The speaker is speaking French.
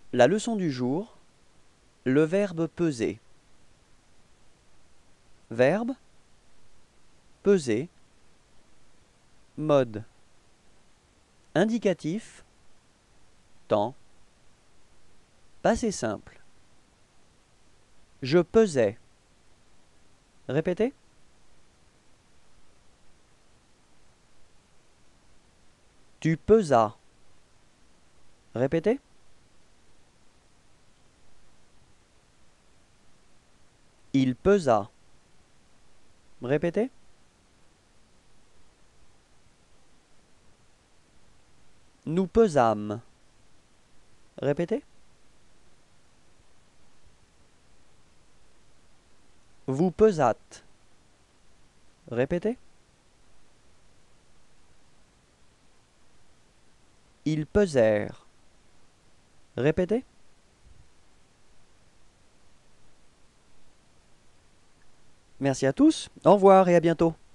La leçon du jour, le verbe peser. Verbe, peser, mode. Indicatif, temps. Passé simple. Je pesais. Répétez. Tu pesas. Répétez. Il pesa. Répétez. Nous pesâmes. Répétez. Vous pesâtes. Répétez. Ils pesèrent. Répétez. Merci à tous, au revoir et à bientôt.